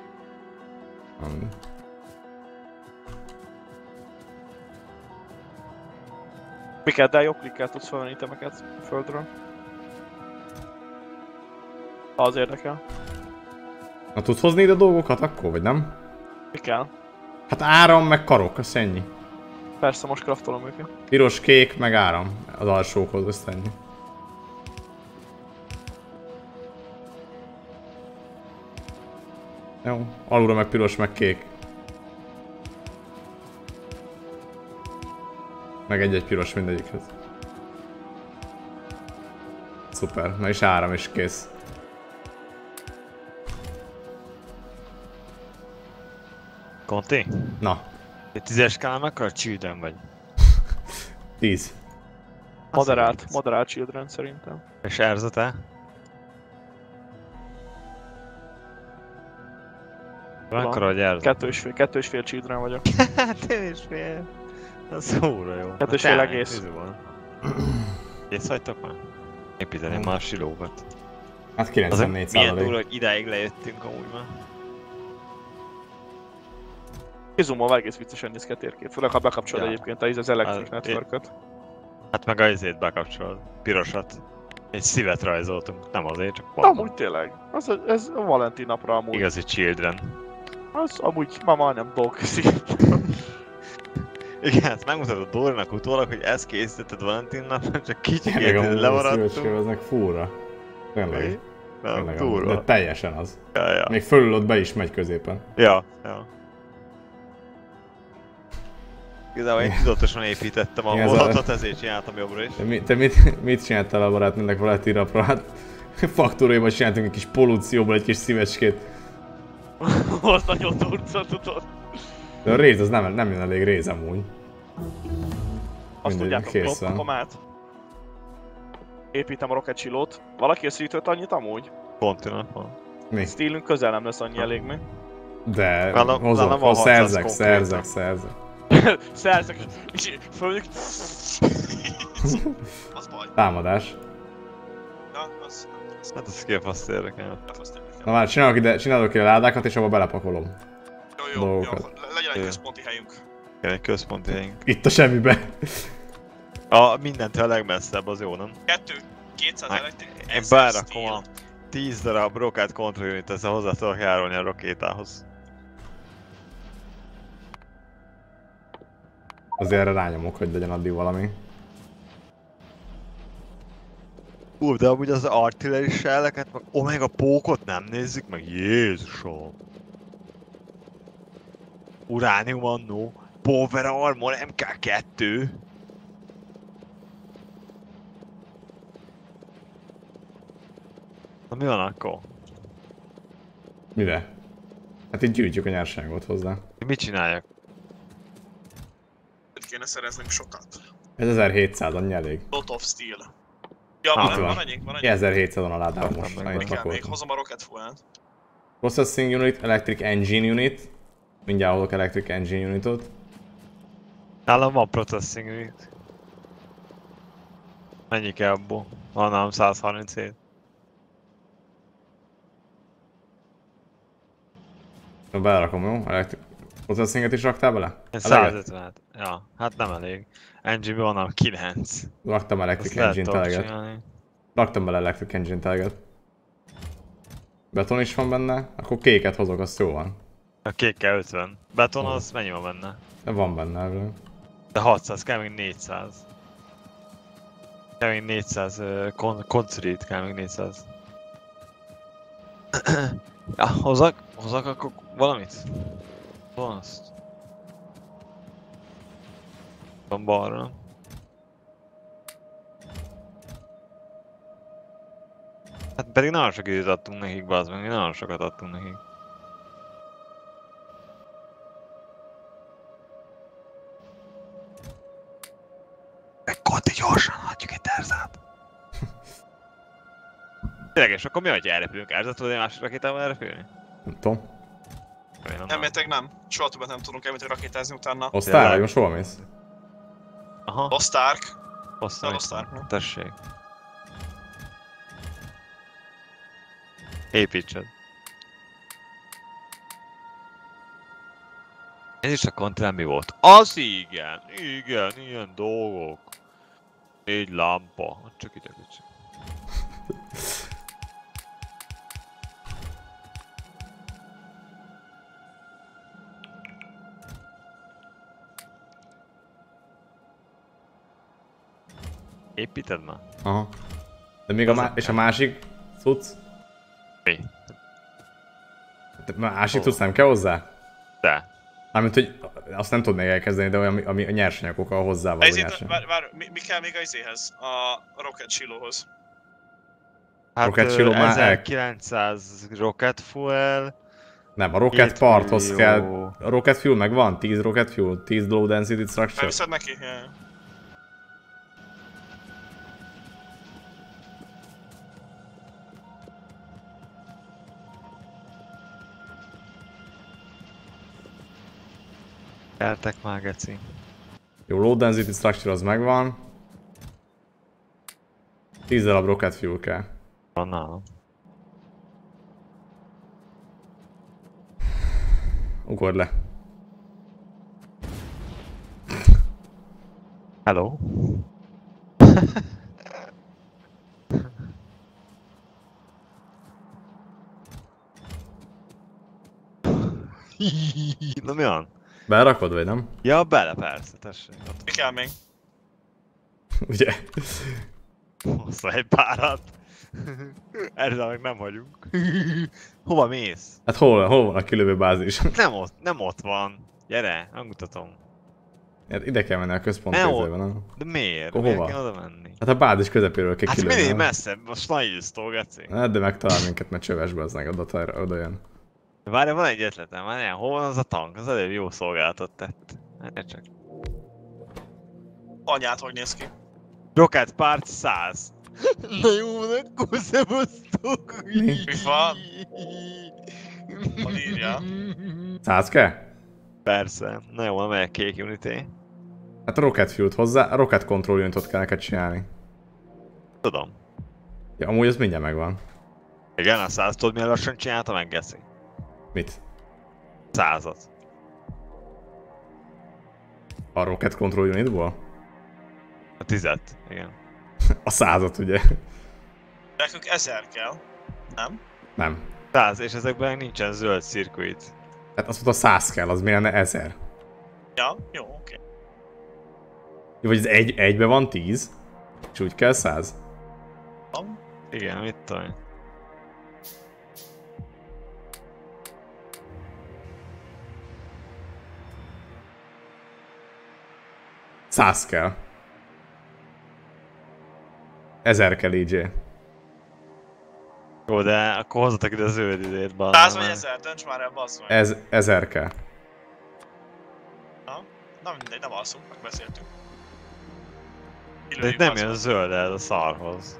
Mikkel, jobb klikkel tudsz felvenni itemeket a földről. Ha az érdekel.
Na tudsz hozni ide dolgokat akkor, vagy nem?
Mi kell?
Hát áram meg karok, az ennyi.
Persze, most craftolom őket.
Piros, kék meg áram az alsókhoz, azt ennyi. Jó, alulra meg piros, meg kék. Meg egy-egy piros mindegyikhez. Szuper, na és áram is kész.
Conti?
Na.
Egy 10-es skálán mekkora children vagy?
10.
Moderált children szerintem.
És Erza te? Mekkora vagy Erza?
2,5 children vagyok.
2,5. Az óra jó.
2,5 egész.
Kész vagytok már? Építeném már a silókat.
Hát 94%.
Milyen túl, hogy idáig lejöttünk amúgy már.
Kizumolva egész viccesen néz ki a térkép, főleg ha bekapcsolod egyébként az Electric Network-öt.
Hát meg az izét bekapcsolod, pirosat. Egy szívet rajzoltunk, nem azért, csak
pont. Amúgy tényleg, ez a Valentin napra amúgy.
Igazi children.
Az amúgy ma majdnem dolgozik.
Igen, ezt megmutatod Dórinak utólag, hogy ezt készítetted Valentin napra, csak kicsikét lemaradtunk.
Ez meg fúra. Tényleg.
Nem, túlva.
De teljesen az.
Ja.
Még fölül ott be is megy középen.
Ja. Igazából én tudatosan építettem a vonatot, ezért csináltam jobbra is.
Te mit csináltál a barátnőnek Valentin napra? Hát faktoróiban csináltunk egy kis polúcióból egy kis szívecskét.
Az nagyon durca, tudod.
De a réz az nem jön elég réz amúgy.
Azt tudjátok, lopom át. építem a rocket silót. Valaki összegyűjtött annyit amúgy?
Kontinent van.
Mi?
Steelünk közel nem lesz annyi elég még.
De
Nálam
hozom, szerzek.
Szerzek, és földük...
Az baj.
Támadás.
Ja, az...
Hát az képaszt érdekel.
Na már csinálok ide ládákat és abba belepakolom.
Jó,
dolgokat.
legyen egy központi helyünk.
Igen, egy központi helyünk.
Itt a semmibe.
Mindentől a legmesszebb, az jó, nem?
200 elektrik.
Én berakom a 10 darab rocket control unit, ezzel hozzá tudok járulni a rakétához.
Azért erre rányomok, hogy legyen addig valami.
De amúgy az artillery shelleket, meg a pókot nem nézzük meg, Jézusom! Uránium annó, Power Armor MK2. Na mi van akkor?
Mire? Hát itt gyűjtjük a nyersanyagot hozzá.
Mit csináljak?
Kéne szereznünk sokat.
Ez 1700, annyi elég.
Lot of steel. Ja, van ennyi.
1700 on a ládában most, annyit
Még
pakoltam.
hozom a rocket fuel-t.
Processing unit, electric engine unit. Mindjárt hozok electric engine unitot.
Nálam van processing unit. Mennyi kell abból? Van nálam 137.
Belerakom, jó? Electric processinget is raktál bele?
150. Ja, hát nem elég. Engine-ben van nálam 9.
Raktam electric engine teleget. Raktam bele electric engine teleget. Beton is van benne, akkor kéket hozok, az jó van.
A kékkel 50. Beton az mennyi van benne?
De van benne ebből.
De 600, kell még 400. Kell még 400, concrete kell még 400. Ja, hozzak akkor valamit? Van azt. Van balra. Hát pedig nagyon sok időt adtunk nekik, bazd meg, nagyon sokat adtunk nekik. Kotti, gyorsan adjuk egy Erzát. Tényleg, és akkor mi, hogy elrepülünk? Erzát tudod egy másik rakétával elrepülni?
Nem tudom.
Elméletileg nem. Soha többet nem tudunk elméletileg rakétázni utána.
Osztál, vagy most hol mész?
Aha.
Lost Ark.
Lost Ark. Tessék. Építsed. Ez is a kontinent mi volt? Az igen, ilyen dolgok. 4 lámpa, csak ide kicsit. Építed már?
Aha. De még és a másik cucc?
Mi?
A másik cucc nem kell hozzá?
De.
Mármint, hogy azt nem tudod még elkezdeni, de olyan, ami a nyersanyagokkal hozzávaló nyersanyag.
Mi kell még a izéhez? A rocket silóhoz?
Hát
rocket siló már
1900 rocket fuel.
Nem, a rocket parthoz kell. A rocket fuel meg van? 10 rocket fuel, 10 low density structure.
Elviszed neki?
Eltek már, geci.
Jó, low density structure az megvan. 10 darab rocket fuel kell.
Van nálam.
Ugorj le.
Hello? Na mi van?
Berakod vagy nem?
Ja, bele persze, tessék.
Mi kell még?
Ugye?
Hozzá egy párat. Erre meg nem hagyunk. Hova mész?
Hát hol van a kilövő bázis?
Nem ott van. Gyere, megmutatom.
Hát ide kell menni a központ közében, nem?
De miért?
Hova?
Miért kell oda menni?
Hát a bázis közepéről kell kilőni.
Hát mindig messzebb, most nagyisztó, geci.
Hát de megtalál minket, mert csövesbe az meg oda jön.
Várj, van egy ötletem, várjál, hol van az a tank? Az előbb jó szolgálatot tett. Várjál csak.
Anyát, hogy néz ki.
Rocket part 100. Na jó, akkor szevasztok!
Mi
van? Hogy írja?
100 kell?
Persze. Na jó, melyek kék Unity?
Hát a Rocket Fuel-t hozzá, a Rocket Control Unitot kell neked csinálni.
Tudom.
Ja, amúgy az mindjárt megvan.
Igen, a 100 tudod milyen lassan csinálta meg, Geszi?
Mit?
100-at.
A Rocket Control Unitból?
A 10-et, igen.
A 100-at ugye?
Nekünk 1000 kell. Nem?
Nem.
100, és ezekben nincsen zöld circuit.
Hát azt mondta 100 kell, az miért ne 1000?
Ja, jó, oké.
Jó, vagy az egybe van 10, és úgy kell 100?
Igen, mit tudom.
Száz kell. 1000 kell EJ.
Jó, de akkor hozzatok ide a zöld idét,
100 vagy 1000, dönts már el, bazd meg.
1000 kell.
Na mindegy, nem alszunk, megbeszéltünk.
De itt nem jön zöld ez a szarhoz.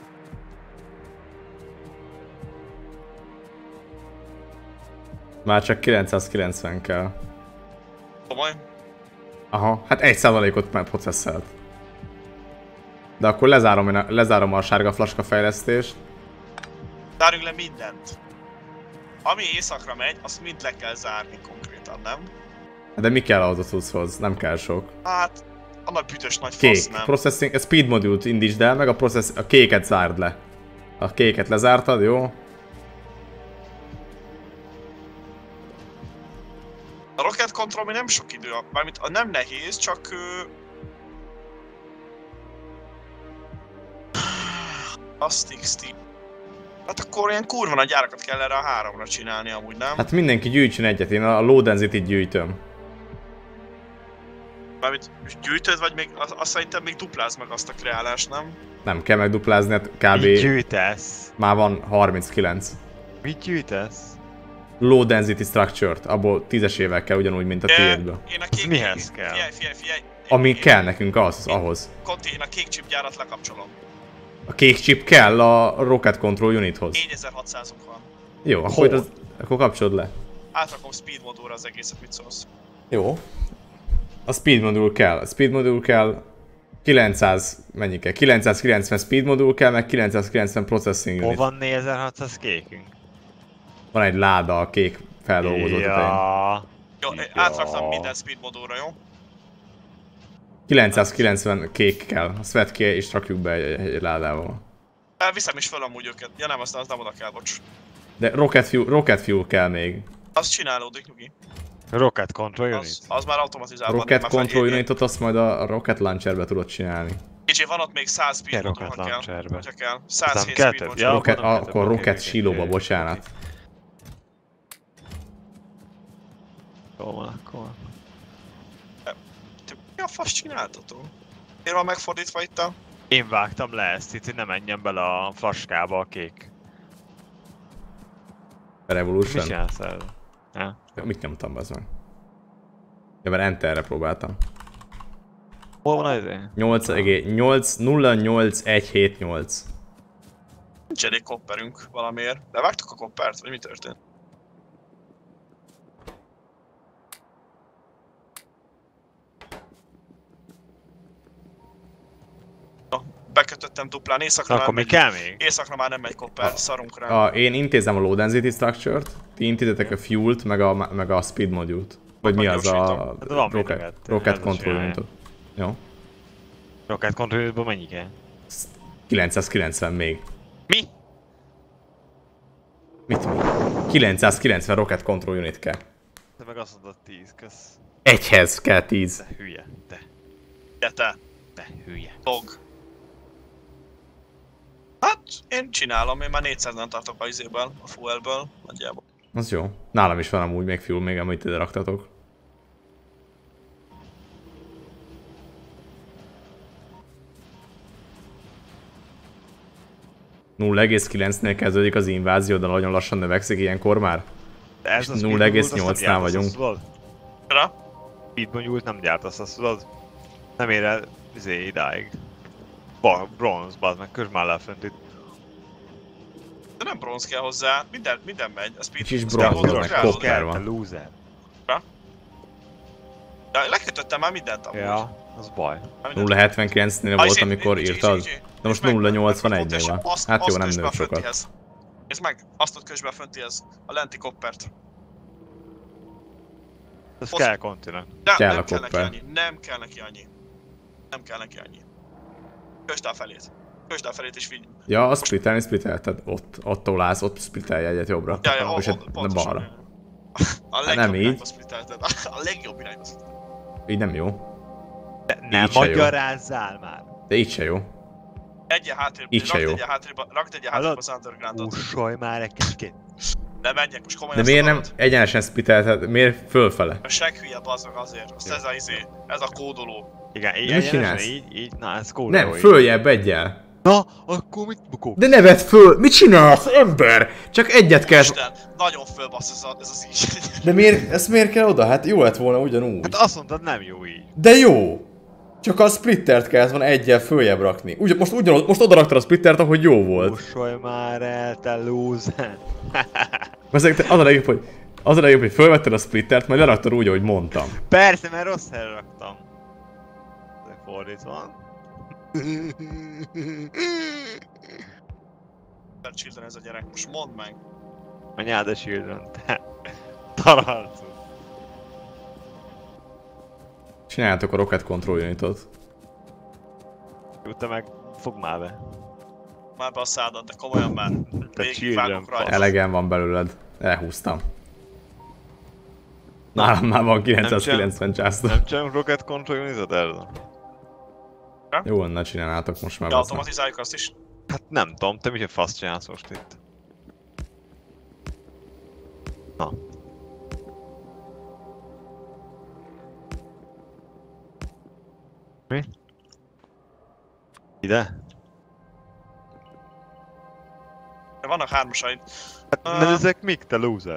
Már csak 990 kell.
Komoly?
Aha, hát 1%-ot már processzelt. De akkor lezárom a sárga flaska fejlesztést.
Zárjunk le mindent. Ami éjszakra megy, azt mind le kell zárni konkrétan, nem?
De mi kell ahhoz a cucchoz? Nem kell sok.
Hát, a nagy bütös nagy
Kék.
fasz, nem?
Processing, a speed module-t indítsd el, meg a kéket zárd le. A kéket lezártad, jó?
A Rocket Control nem sok idő, mármint nem nehéz, csak... Plastic Steel. Hát akkor ilyen kurva nagy gyárakat kell erre a 3-ra csinálni amúgy, nem?
Hát mindenki gyűjtsön egyet, én a low density-t gyűjtöm.
Mármint gyűjtöd, vagy még azt szerintem még duplázd meg azt a kreálást, nem?
Nem kell megduplázni, hát kb.
Mit gyűjtesz?
Már van 39.
Mit gyűjtesz?
Low density structure-t, abból 10-esével kell ugyanúgy, mint a tiédből.
Én a kék...
Mihez kell?
Figyelj.
Ami kell nekünk ahhoz.
Conti, én a kék chip gyárat lekapcsolom.
A kék chip kell a Rocket Control Unithoz.
4600-ok van.
Jó, akkor kapcsolod le.
Átrakom speed modulra az egészet, mit szólsz?
Jó. A speed module kell. A speed module kell 900, mennyi kell? 990 speed module kell, meg 990 processing unit.
Hol van 4600 kékünk?
Van egy láda a kék feldolgozó tetején.
Jó, átraktam minden speed modulra, jó?
990 kék kell. Azt vedd ki és rakjuk be egy ládával.
Viszem is fel amúgy őket. Ja nem, azt nem oda kell, bocs.
De Rocket Fuel kell még.
Az csinálódik, nyugi.
Rocket Control Unit?
Az már automatizálva.
Rocket Control Unitot azt majd a Rocket Launcherbe tudod csinálni.
Kicsi, van ott még 100 speed modul, ha kell. Hogyha kell. 107 speed modul.
Ja,
akkor Rocket Shiloh-ba, bocsánat.
Jó van akkor.
Mi a fasz csináltatok? Miért van megfordítva itt a...
Én vágtam le ezt itt, hogy ne menjen bele a flaskába a kék.
Revolution?
Mit csinálsz el? Ja.
Mit nyomtam az meg? Ja, mert Enterre próbáltam.
Hol van az én?
08178.
Nincs elég kopperünk valamiért. De vágtuk a koppert, vagy mi történt? Bekötöttem duplán, éjszakra
akkor mi kell még?
Éjszakra már nem megy kopper, szarunk rá.
Én intézem a low density structure-t, ti intézetek a fuel-t, meg a speed module-t. Vagy mi az a Rocket Control Unitot. Jó.
Rocket Control Unitból mennyi kell?
990 még.
Mi?
Mit mi? 990 Rocket Control Unit kell.
Te meg azt mondod 10, kösz.
Egyhez kell 10.
Te hülye, te.
Ja, te.
Te hülye.
Dog. Hát, én csinálom, én már 400-nál tartok a izéből, a fuelből, nagyjából.
Az jó. Nálam is van amúgy még fuel, még amit ide raktatok. .9-nél kezdődik az invázió, de nagyon lassan növekszik ilyenkor már. 0,8-nál vagyunk.
Speed module nem gyártasz, azt tudod? Nem ér el idáig. Bronz, bazd meg, közben már lefönt itt.
De nem bronz kell hozzá, minden megy. Ez
Kicsis bronz, meg kopper van.
Loser.
Ja, lekötöttem már mindent amúgy.
Ja, az baj.
0.79-nél volt, amikor írtad. De most 0.81-nél van. Hát jó, nem nő sokat.
És meg, azt ott közben föntihez, a lenti koppert.
Ez kell kontinent.
Kell a kopper.
Nem kell neki annyi. Nem kell neki annyi. Kösd el felét. Kösd el felét és figyelj.
Ja, azt splittelted. Ott állsz, ott splittelj egyet jobbra.
Ja,
és balra.
A legjobb irányba splittelted. A legjobb irányba splittelted.
Így nem jó.
De nem magyarázzál már.
De így se jó.
Egyen hátrébb, rakd egyen hátrébb az undergroundot.
Ussolj már egy kicsit.
Ne menjek, most komolyan.
De miért nem egyenesen splittelted? Miért fölfele?
A seghülye bazzag azért. Azt ez a kódoló.
Igen, így
mit csinálsz?
Így, na ez kódoló.
Nem, följebb egyel.
Na, akkor mit bukok?
De ne vedd föl! Mit csinálsz, ember? Csak egyet kell...
Isten, nagyon fölbassz ez az így.
De miért, ezt miért kell oda? Hát jó lett volna ugyanúgy.
Hát azt mondtad, nem jó így.
De jó! Csak a splittert kellett volna egyel följebb rakni. Most oda raktad a splittert, ahogy jó volt.
Ussolj már el, te loser.
Az a legjobb, hogy fölvetted a splittert, majd leraktad úgy, ahogy mondtam.
Persze, mert rossz helyre raktam. De fordítva.
Children ez a gyerek, most mondd meg.
Anyád a Children, te tararcú.
Csináljátok a Rocket Control Unitot.
Te meg fog már be.
Már be a szádat, de komolyan már. Végig vágok rajta.
Elegem van belőled. Elhúztam. Nálam már van 990 császta.
Nem csinálunk Rocket Control Unitot erről?
Jó lenne, csinálnátok most már.
De automatizáljuk azt is.
Hát nem tudom, te mit fasz csinálsz most itt? Na. Mi? Ide?
De vannak hármasaid.
Hát, mert ezek mik, te loser?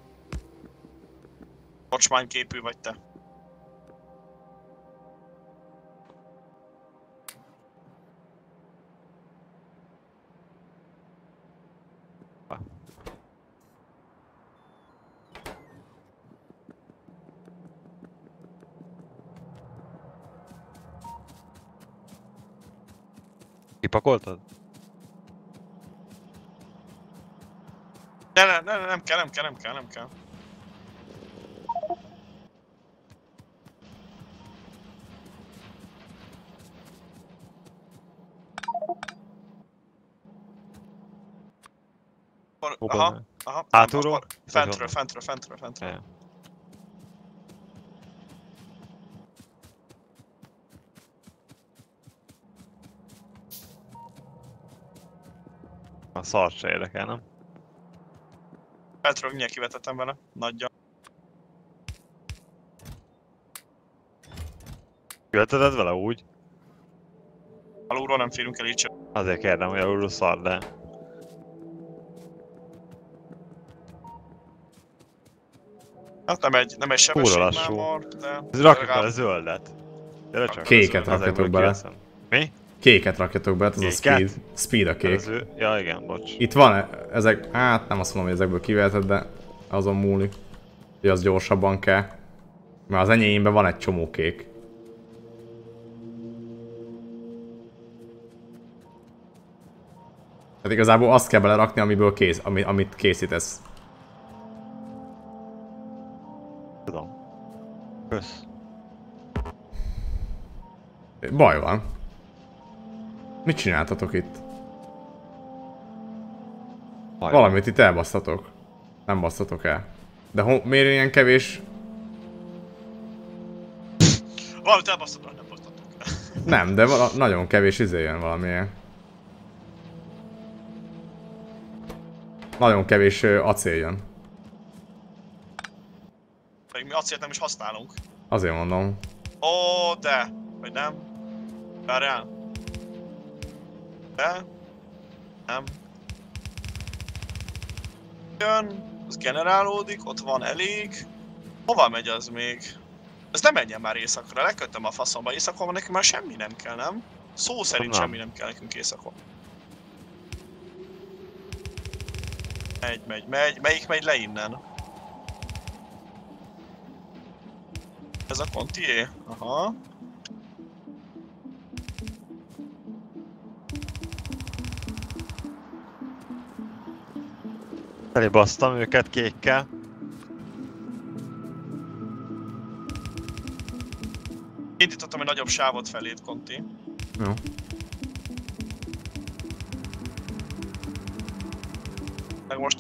Kocsmányképű vagy te.
Kipakoltad?
Nem kell. Aha.
Hátulról?
Fentről.
Ja. A szart se érdekel, nem?
Fentről mindjárt kivetettem vele. Nagyja.
Kiveteted vele úgy?
Alulról nem férünk el így sem.
Azért kérdem, hogy alulról szar, de...
Hát nem egy sebességmámor, de...
Rakjuk bele zöldet. Gyere csak.
Kéket rakjatok bele.
Mi?
Kéket rakjatok bele, ez a speed. Speed a kék.
Ja igen, bocs.
Itt van ezek, hát nem azt mondom, hogy ezekből kivehetett, de azon múlik. Hogy az gyorsabban kell. Mert az enyémben van egy csomó kék. Tehát igazából azt kell belerakni, amiből amit készítesz.
Tudom. Kösz.
Baj van. Mit csináltatok itt?
Baj
Valamit van. Itt elbasztatok. Nem basztatok el. De miért ilyen kevés?
Valamit elbasztatok, nem basztatok el.
Nem, de nagyon kevés jön valamilyen. Nagyon kevés acél jön.
Pedig mi acélt nem is használunk.
Azért mondom.
Ó, de! Vagy nem? Várjál. De? Nem. Jön, az generálódik, ott van elég. Hova megy az még? Ez nem menjen már éjszakra, lekötöm a faszomba, éjszakon nekünk már semmi nem kell, nem? Szó szerint
nem.
semmi nem kell nekünk éjszakon. Megy. Melyik megy le innen? Ez a Contié? Aha.
Elibasztam őket kékkel.
Indítottam egy nagyobb sávot feléd, Conti.
Jó.
Meg most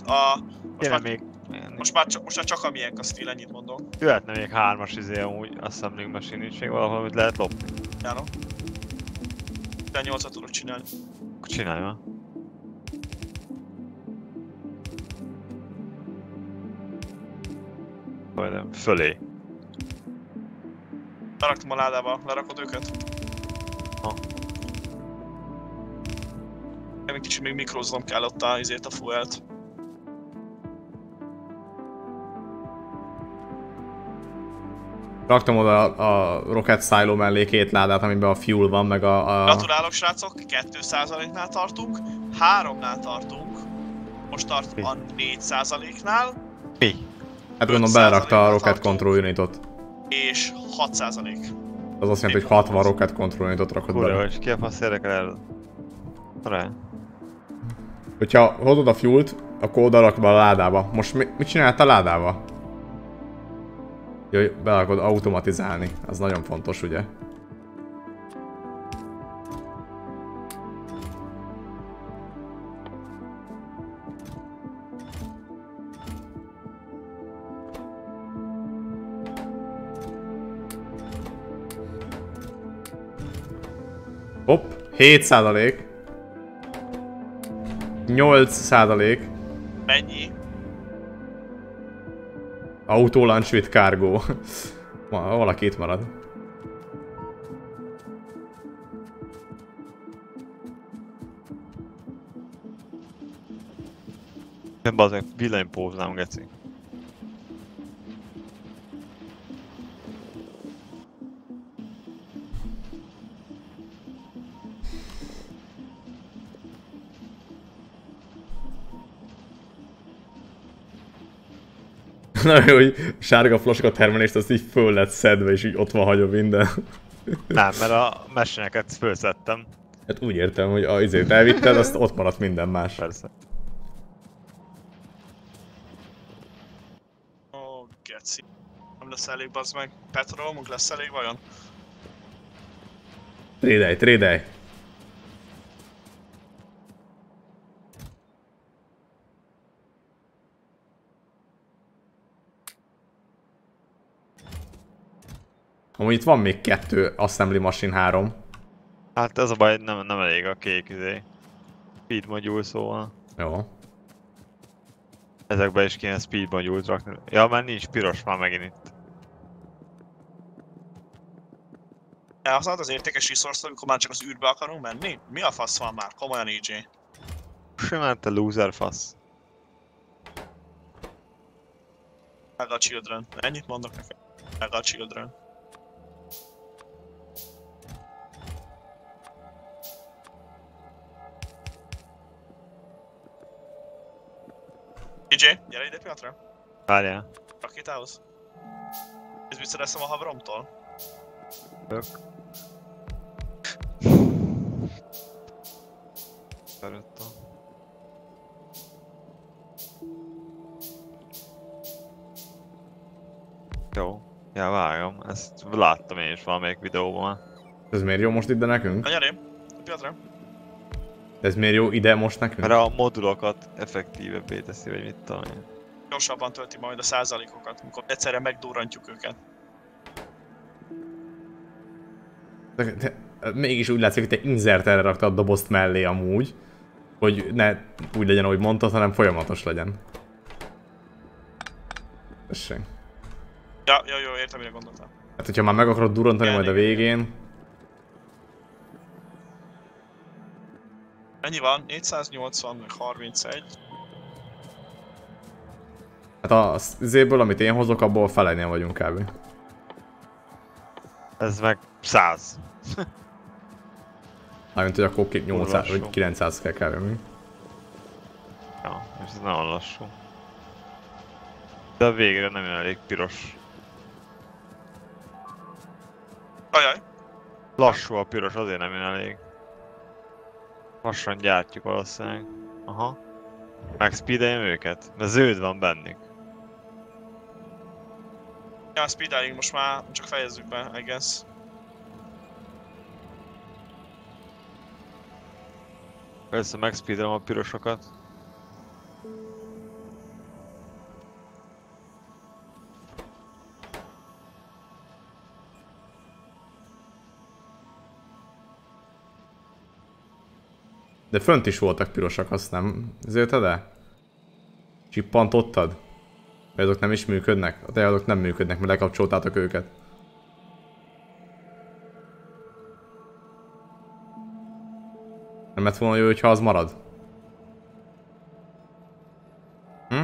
már csak a miénk a stíl, ennyit mondom.
Jöhetne még 3-as izé amúgy, assembling machine nincs még valahol, amit lehet lopni.
Jánom. 18-at tudok csinálni.
Akkor csinálj már. Vagy nem, fölé.
Leraktam a ládába, lerakod őket?
Ha.
Egy kicsit még mikroznom kell ott a fuelt.
Raktam oda a Rocket Silo mellé 2 ládát, amiben a fuel van, meg a...
Gratulálok srácok, 2%-nál tartunk, 3-nál tartunk, most tart a 4%-nál.
Mi?
Hát gondolom belerakta a Rocket Control Unitot.
És 6%.
Az azt jelenti, hogy 60 Rocket Control Unitot rakod
Kurva,
bele.
hogy ki a fasz érdekel erről? Rá.
Hogyha hozod a fuelt, akkor oda rakd be a ládába. Most mit csináltál a ládával? Jó, berakod automatizálni. Az nagyon fontos, ugye? Hopp, 7%. 8%.
Mennyi?
Auto launch with cargo. Valaki itt marad.
Nem bazdmeg, villanypóznám, geci.
Na jó, hogy sárga flaska termelést, azt így föl lett szedve, és így ott van hagyva minden.
Nem, mert a meseneket fölszedtem.
Hát úgy értem, hogy a izét elvitted, azt ott maradt minden más.
Persze.
Ó, geci. Nem lesz elég, bazd meg. Petrolomunk lesz elég vajon?
Trédelj. Amúgy itt van még 2 Assembly Machine 3.
Hát ez a baj, nem elég a kék izé. Speed module szóval.
Jó.
Ezekbe is kéne speed module-t rakni. Ja, mert nincs piros már megint itt.
Elhasználod az értékes resource-t, amikor már csak az űrbe akarunk menni? Mi a fasz van már? Komolyan EJ.
Simán te loser fasz.
Meg a children. Ennyit mondok nekem. Meg a children. EJ, gyere ide pillanatra.
Várjál.
Rakétához. Ez mit szereztem a haveromtól?
Tök. Szerettem. Jó. Ja, vágom. Ezt láttam én is valamelyik videóban már.
Ez miért jó most ide nekünk?
Na gyere, pillanatra.
Ez miért jó ide most nekünk?
Mert a modulokat effektívebbé teszi, vagy mit tudom én.
Gyorsabban tölti majd a százalékokat, amikor egyszerre megdurrantjuk őket.
De mégis úgy látszik, hogy te inserterre raktad a dobozt mellé amúgy. Hogy ne úgy legyen, ahogy mondtad, hanem folyamatos legyen. Tessék.
Ja, jó, értem, mire gondoltam.
Hát, hogyha már meg akarod durrantani majd a végén...
Ennyi van? 480, meg 31.
Hát az izéből, amit én hozok, abból felénél vagyunk kb.
Ez meg 100.
Mármint, hogy akkor 800 vagy 900 kell kb.
Ja, és ez nagyon lassú. De a végre nem jön elég piros.
Ajaj.
Lassú a piros, azért nem jön elég. Lassan gyártjuk valószínűleg. Aha. Megspeedeljem őket, de zöld van bennük.
Ja, speedeljünk most már, csak fejezzük be, I guess.
Persze megspeedelem a pirosokat.
De fönt is voltak pirosak, azt nem zölted el? Csippantottad? Vagy azok nem is működnek? A azok nem működnek, mert lekapcsoltátok őket. Nem lett volna jó, hogyha az marad? Hm?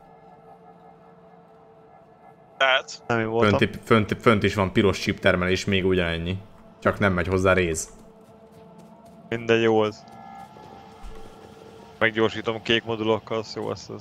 Tehát.
Nem én voltam.
Fönt is van piros chip termelés, még ugyanennyi. Csak nem megy hozzá réz.
Mindegy, jó az. Meggyorsítom kék modulokkal, az jó az.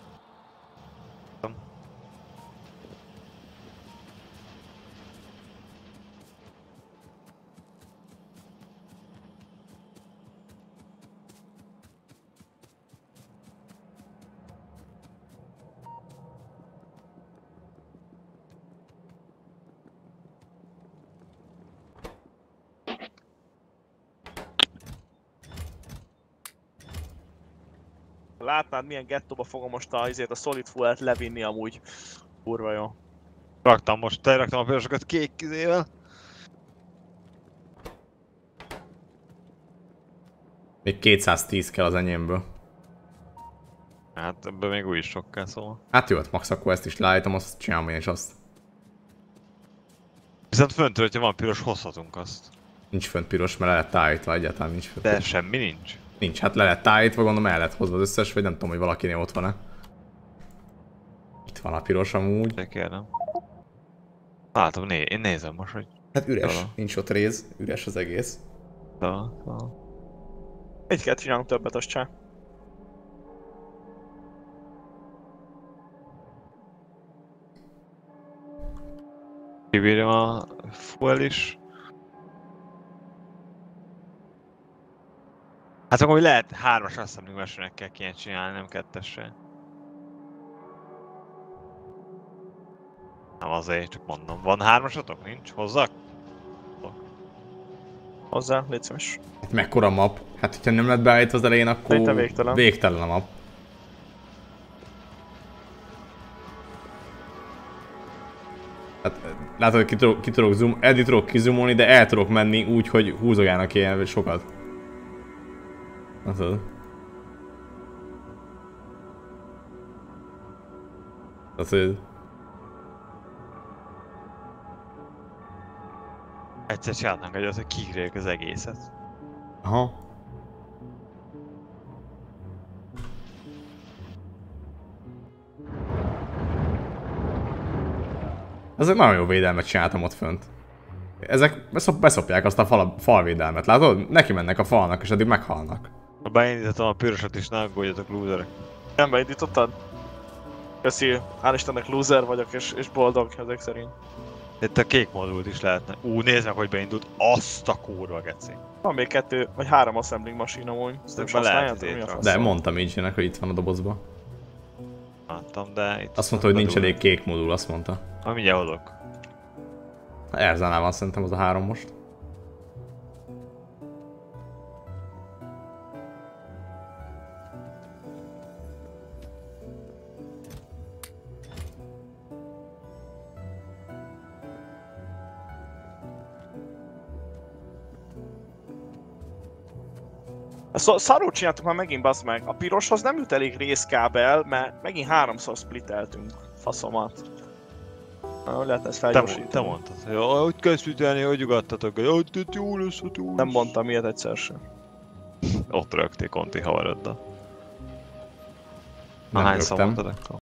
Látnád milyen gettóba fogom most a Solid Fuel-t levinni amúgy. Kurva jó.
Raktam most, teraktam a pirosokat kék kizével.
Még 210 kell az enyémből.
Hát ebből még úgyis sok kell, szóval.
Hát jó, hát max akkor ezt is leállítom, azt csinálom én is azt.
Viszont föntről, hogyha van piros, hozhatunk azt.
Nincs fönt piros, mert le lett állítva, egyáltalán nincs fönt.
De semmi nincs.
Nincs, hát le lett állítva, gondolom el lett hozva az összes, vagy nem tudom, hogy valakinél ott van-e. Itt van a piros amúgy.
De kérem. Látom, én nézem most, hogy...
Hát üres,
Talán.
nincs ott réz, üres az egész.
Így kell csinálnunk többet, azt csá.
Kibírjam a fuel is. Hát akkor lehet 3-as assembling machine-nek kell kéne csinálni, nem 2-essel. Nem azért, csak mondom. Van 3-asotok? Nincs? Hozzak?
Hozzá, légy szíves.
Hát mekkora map? Hát hogyha nem lett beállítva az elején, akkor
Szerintem végtelen.
Végtelen a map. Hát látod, hogy ki tudok zoom, eddig tudok kizumolni, de el tudok menni úgy, hogy húzogálnak ilyen sokat. Látod? Tehát,
Egyszer csinálnánk egy az, hogy kiírják az egészet.
aha. Ezek nagyon jó védelmet csináltam ott fönt. Ezek beszopják azt a falvédelmet, látod? Neki mennek a falnak és addig meghalnak.
Ha beindítottam a pirosat is, ne aggódjatok, loserek.
Nem beindítottad? Köszi, hál' Istennek loser vagyok és boldog ezek szerint.
Itt a kék modult is lehetne. Nézd meg, hogy beindult. Azt a kurva geci.
Van még 2 vagy 3 assembling machine amúgy. Ezt nem is
Lehet
használjátok, mi a
izét
fasz?
De mondtam így jönnek, hogy itt van a dobozba.
Láttam, de itt...
Azt mondta, hogy nincs elég kék modul, azt mondta.
Mindjárt hozok.
Erzánál van szerintem az a 3 most.
Szarul csináltuk már megint, bazd meg. A piroshoz nem jut elég részkábel, mert megint 3-szor spliteltünk. Faszomat. Lehet ezt felgyorsítani.
Te mondtad, hogy kell splitelni, hogy ugattatok, hogy jó lesz, hogy jó lesz.
Nem mondtam ilyet egyszer sem.
Ott rögtél Conti haveroddal.
Nem
Hányszor
rögtem.
mondtad akkor?